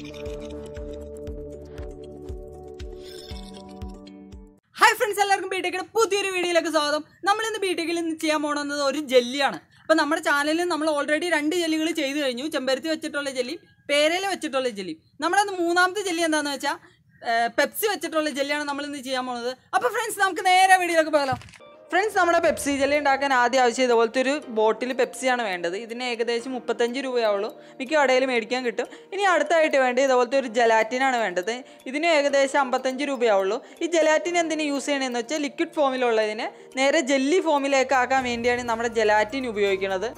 Hi friends, എല്ലാവർക്കും ബിടെക്കിന്റെ പുതിയൊരു വീഡിയോയിലേക്ക് സ്വാഗതം. നമ്മൾ ഇന്ന് ബിടെക്കിൽ ചെയ്യാൻ പോകുന്നത് ഒരു ജെല്ലിയാണ്. അപ്പോൾ നമ്മുടെ ചാനലിൽ നമ്മൾ ഓൾറെഡി 2 ജെല്ലികൾ ചെയ്തു കഴിഞ്ഞു. ചെമ്പരത്തി വെച്ചിട്ടുള്ള ജെല്ലി, പേരയില വെച്ചിട്ടുള്ള ജെല്ലി. നമ്മുടെ മൂന്നാമത്തെ ജെല്ലി എന്താണെന്ന് വെച്ചാൽ പെപ്സി വെച്ചിട്ടുള്ള ജെല്ലിയാണ് നമ്മൾ ഇന്ന് ചെയ്യാൻ പോകുന്നത്. അപ്പോൾ ഫ്രണ്ട്സ് നമുക്ക് നേരെ വീഡിയോയിലേക്ക് പോകാം. ഫ്രണ്ട്സ്, നമ്മുടെ പെപ്സി ജെല്ലി ഉണ്ടാക്കാൻ ആദ്യം ആവശ്യം ഇതുപോലത്തെ ഒരു ബോട്ടിൽ പെപ്സിയാണ് വേണ്ടത്. ഇതിന് ഏകദേശം 35 രൂപയാവുള്ളൂ. മിക്ക കടയിൽ മേടിക്കാൻ കിട്ടും. ഇനി അടുത്തായിട്ട് വേണ്ടത് ഇതുപോലത്തെ ഒരു ജലാറ്റിനാണ് വേണ്ടത്. ഇതിന് ഏകദേശം 55 രൂപയാവുള്ളൂ. ഈ ജലാറ്റിൻ എന്തിനു യൂസ് ചെയ്യണമെന്ന് വെച്ചാൽ ലിക്വിഡ് ഫോമിലുള്ളതിനെ നേരെ ജെല്ലി ഫോമിലേക്ക് ആക്കാൻ വേണ്ടിയാണ് നമ്മുടെ ജലാറ്റിൻ ഉപയോഗിക്കുന്നത്.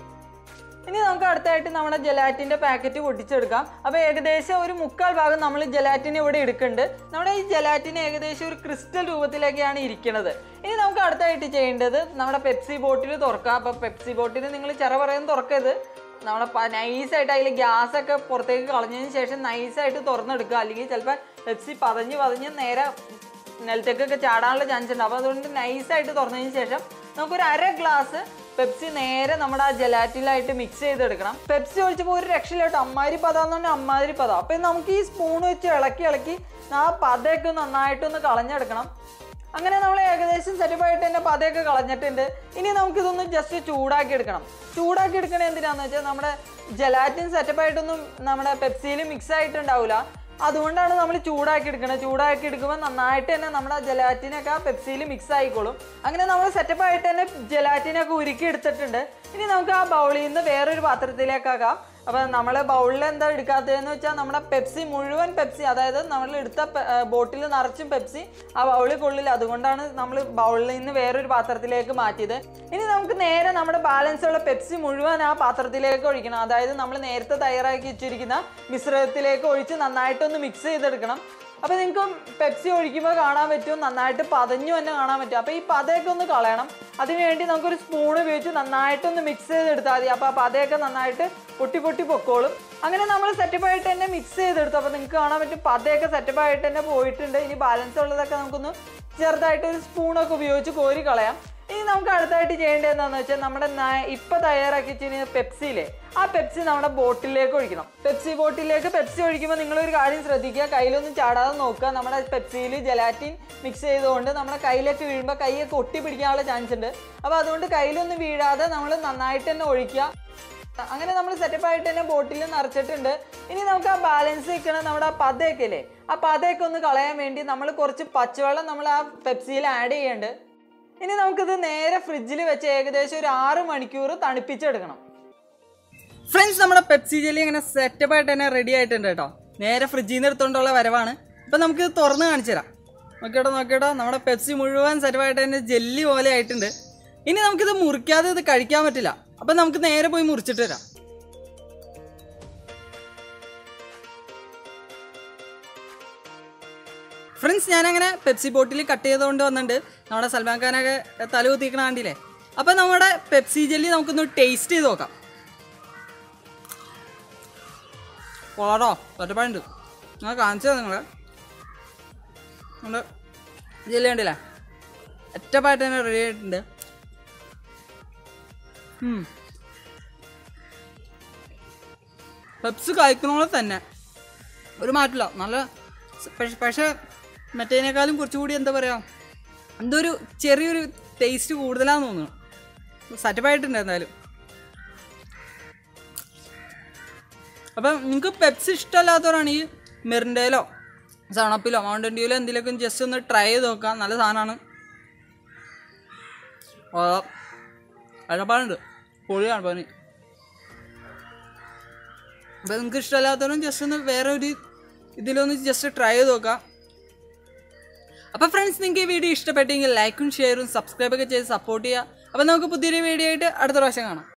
ഇനി നമുക്ക് അടുത്തായിട്ട് നമ്മുടെ ജലാറ്റിൻ്റെ പാക്കറ്റ് പൊട്ടിച്ചെടുക്കാം. അപ്പോൾ ഏകദേശം ഒരു 3/4 ഭാഗം നമ്മൾ ജലാറ്റിൻ ഇവിടെ എടുക്കുന്നുണ്ട്. നമ്മുടെ ഈ ജലാറ്റിൻ ഏകദേശം ഒരു ക്രിസ്റ്റൽ രൂപത്തിലേക്കാണ് ഇരിക്കുന്നത്. ഇനി നമുക്ക് അടുത്തായിട്ട് ചെയ്യേണ്ടത് നമ്മുടെ പെപ്സി ബോട്ടിൽ തുറക്കാം. അപ്പോൾ പെപ്സി ബോട്ടിൽ നിങ്ങൾ ചെറ പറയുന്നത് തുറക്കരുത്. നമ്മുടെ നൈസായിട്ട് അതിൽ ഗ്യാസൊക്കെ പുറത്തേക്ക് കളഞ്ഞതിന് ശേഷം നൈസായിട്ട് തുറന്നെടുക്കുക. അല്ലെങ്കിൽ ചിലപ്പോൾ പെപ്സി പതഞ്ഞ് നേരെ നിലത്തേക്കൊക്കെ ചാടാനുള്ള ചാൻസ് ഉണ്ട്. അപ്പോൾ അതുകൊണ്ട് നൈസായിട്ട് തുറന്നതിന് ശേഷം നമുക്കൊരു 1/2 ഗ്ലാസ് പെപ്സി നേരെ നമ്മുടെ ആ ജലാറ്റിലായിട്ട് മിക്സ് ചെയ്തെടുക്കണം. പെപ്സി ഒഴിച്ചപ്പോൾ ഒരു രക്ഷയിലോട്ട് അമ്മാതിരി പതാന്ന് പറഞ്ഞാൽ അമ്മാതിരി പത. അപ്പം നമുക്ക് ഈ സ്പൂൺ വെച്ച് ഇളക്കി ആ പതയൊക്കെ നന്നായിട്ടൊന്ന് കളഞ്ഞെടുക്കണം. അങ്ങനെ നമ്മൾ ഏകദേശം സെറ്റപ്പായിട്ട് തന്നെ പതയൊക്കെ കളഞ്ഞിട്ടുണ്ട്. ഇനി നമുക്കിതൊന്ന് ജസ്റ്റ് ചൂടാക്കി എടുക്കണം. ചൂടാക്കി എടുക്കണത് എന്തിനാണെന്ന് വെച്ചാൽ നമ്മുടെ ജലാറ്റിൻ സെറ്റപ്പായിട്ടൊന്നും നമ്മുടെ പെപ്സിയിൽ മിക്സ് ആയിട്ടുണ്ടാവില്ല. അതുകൊണ്ടാണ് നമ്മൾ ചൂടാക്കി എടുക്കുന്നത്. ചൂടാക്കി എടുക്കുമ്പോൾ നന്നായിട്ട് തന്നെ നമ്മുടെ ജലാറ്റിനൊക്കെ പെപ്സിയിൽ മിക്സ് ആയിക്കോളും. അങ്ങനെ നമ്മൾ സെറ്റപ്പായിട്ട് തന്നെ ജലാറ്റിനൊക്കെ ഉരുക്കി എടുത്തിട്ടുണ്ട്. ഇനി നമുക്ക് ആ ബൗളിൽ നിന്ന് വേറൊരു പാത്രത്തിലേക്കാക്കാം. അപ്പോൾ നമ്മൾ ബൗളിൽ എന്താ എടുക്കാത്തതെന്ന് വെച്ചാൽ നമ്മുടെ പെപ്സി മുഴുവൻ പെപ്സി, അതായത് നമ്മൾ എടുത്ത ബോട്ടിൽ നിറച്ചും പെപ്സി ആ ബൗളിൽ കൊള്ളില്ല. അതുകൊണ്ടാണ് നമ്മൾ ബൗളിൽ നിന്ന് വേറൊരു പാത്രത്തിലേക്ക് മാറ്റിയത്. ഇനി നമുക്ക് നേരെ നമ്മുടെ ബാലൻസ് ഉള്ള പെപ്സി മുഴുവൻ ആ പാത്രത്തിലേക്ക് ഒഴിക്കണം. അതായത് നമ്മൾ നേരത്തെ തയ്യാറാക്കി വെച്ചിരിക്കുന്ന മിശ്രിതത്തിലേക്ക് ഒഴിച്ച് നന്നായിട്ടൊന്ന് മിക്സ് ചെയ്തെടുക്കണം. അപ്പോൾ നിങ്ങൾക്ക് പെപ്സി ഒഴിക്കുമ്പോൾ കാണാൻ പറ്റും, നന്നായിട്ട് പതഞ്ഞു തന്നെ കാണാൻ പറ്റും. അപ്പോൾ ഈ പതയൊക്കെ ഒന്ന് കളയണം. അതിനുവേണ്ടി നമുക്കൊരു സ്പൂൺ ഉപയോഗിച്ച് നന്നായിട്ടൊന്ന് മിക്സ് ചെയ്തെടുത്താൽ മതി. അപ്പോൾ ആ പതയൊക്കെ നന്നായിട്ട് പൊട്ടി പൊക്കോളും. അങ്ങനെ നമ്മൾ സെറ്റപ്പായിട്ട് തന്നെ മിക്സ് ചെയ്തെടുത്തു. അപ്പോൾ നിങ്ങൾക്ക് കാണാൻ പറ്റും പതയൊക്കെ സെറ്റപ്പായിട്ട് തന്നെ പോയിട്ടുണ്ട്. ഇനി ബാലൻസ് ഉള്ളതൊക്കെ നമുക്കൊന്ന് ചെറുതായിട്ട് ഒരു സ്പൂണൊക്കെ ഉപയോഗിച്ച് കോരി കളയാം. ഇനി നമുക്ക് അടുത്തായിട്ട് ചെയ്യേണ്ടത് എന്താണെന്ന് വെച്ചാൽ നമ്മുടെ ഇപ്പം തയ്യാറാക്കി വെച്ചിരുന്ന പെപ്സിയിലെ ആ പെപ്സി നമ്മുടെ ബോട്ടിലേക്ക് ഒഴിക്കണം. പെപ്സി ബോട്ടിലേക്ക് പെപ്സി ഒഴിക്കുമ്പോൾ നിങ്ങളൊരു കാര്യം ശ്രദ്ധിക്കുക, കയ്യിലൊന്നും ചാടാതെ നോക്കുക. നമ്മുടെ പെപ്സിയിൽ ജലാറ്റിൻ മിക്സ് ചെയ്തുകൊണ്ട് നമ്മുടെ കയ്യിലേക്ക് വീഴുമ്പോൾ കൈയൊക്കെ ഒട്ടി പിടിക്കാനുള്ള ചാൻസ് ഉണ്ട്. അപ്പോൾ അതുകൊണ്ട് കയ്യിലൊന്നും വീഴാതെ നമ്മൾ നന്നായിട്ട് തന്നെ ഒഴിക്കുക. അങ്ങനെ നമ്മൾ സെറ്റപ്പായിട്ട് തന്നെ ബോട്ടിൽ നിറച്ചിട്ടുണ്ട്. ഇനി നമുക്ക് ആ ബാലൻസ് വെക്കണം നമ്മുടെ ആ പതയൊക്കെ അല്ലേ, ആ പതയൊക്കെ ഒന്ന് കളയാൻ വേണ്ടി നമ്മൾ കുറച്ച് പച്ചവെള്ളം നമ്മൾ ആ പെപ്സിയിൽ ആഡ് ചെയ്യുന്നുണ്ട്. ഇനി നമുക്കിത് നേരെ ഫ്രിഡ്ജിൽ വെച്ച് ഏകദേശം ഒരു 6 മണിക്കൂർ തണുപ്പിച്ചെടുക്കണം. ഫ്രണ്ട്സ്, നമ്മുടെ പെപ്സി ജെല്ലി ഇങ്ങനെ സെറ്റപ്പായിട്ട് തന്നെ റെഡി ആയിട്ടുണ്ട് കേട്ടോ. നേരെ ഫ്രിഡ്ജിൽ നിന്ന് എടുത്തുകൊണ്ടുള്ള വരവാണ്. അപ്പം നമുക്കിത് തുറന്ന് കാണിച്ചു തരാം. നോക്കിയോ നമ്മുടെ പെപ്സി മുഴുവൻ സെറ്റപ്പായിട്ട് തന്നെ ജെല്ലി പോലെ ആയിട്ടുണ്ട്. ഇനി നമുക്കിത് മുറിക്കാതെ ഇത് കഴിക്കാൻ പറ്റില്ല. അപ്പം നമുക്ക് നേരെ പോയി മുറിച്ചിട്ട് വരാം. ഫ്രണ്ട്സ്, ഞാനങ്ങനെ പെപ്സി ബോട്ടിൽ കട്ട് ചെയ്തുകൊണ്ട് വന്നിട്ടുണ്ട്. നമ്മുടെ സൽമാൻ ഖാനൊക്കെ തല കുത്തിക്കണ കണ്ടില്ലേ. അപ്പം നമ്മുടെ പെപ്സി ജെല്ലി നമുക്കൊന്ന് ടേസ്റ്റ് ചെയ്ത് നോക്കാം. കൊള്ളാട്ടോ, ഒറ്റപ്പാടുണ്ട്. ഞാൻ കാണിച്ചത് നിങ്ങളെ നമ്മുടെ ജെല്ലി കണ്ടില്ലേ, ഒറ്റപ്പായിട്ട് തന്നെ റെഡി ആയിട്ടുണ്ട്. പെപ്സി കഴിക്കുന്നോളെ തന്നെ ഒരു മാറ്റില്ല. നല്ല പക്ഷേ മറ്റേതിനേക്കാളും കുറച്ചുകൂടി എന്താ പറയുക, എന്തോ ഒരു ചെറിയൊരു ടേസ്റ്റ് കൂടുതലാണെന്ന് തോന്നുന്നു. സെറ്റപ്പായിട്ടുണ്ട് എന്തായാലും. അപ്പം നിങ്ങൾക്ക് പെപ്സി ഇഷ്ടമല്ലാത്തവരാണ് ഈ മെറിൻഡയിലോ സണപ്പിലോ മൗണ്ടൻ ഡ്യൂലോ എന്തെങ്കിലുമൊക്കെ ജസ്റ്റ് ഒന്ന് ട്രൈ ചെയ്ത് നോക്കാം. നല്ല സാധനമാണ്. അഴപ്പാടുണ്ട്, പൊളിയാണ് പനി. അപ്പം നിങ്ങൾക്ക് ഇഷ്ടമല്ലാത്തവരും ജസ്റ്റ് ഒന്ന് വേറെ ഒരു ഇതിലൊന്ന് ജസ്റ്റ് ട്രൈ ചെയ്ത് നോക്കാം. അപ്പോൾ ഫ്രണ്ട്സ്, നിങ്ങൾക്ക് ഈ വീഡിയോ ഇഷ്ടപ്പെട്ടെങ്കിൽ ലൈക്കും ഷെയറും സബ്സ്ക്രൈബൊക്കെ ചെയ്ത് സപ്പോർട്ട് ചെയ്യുക. അപ്പോൾ നമുക്ക് പുതിയൊരു വീഡിയോ ആയിട്ട് അടുത്ത പ്രാവശ്യം കാണാം.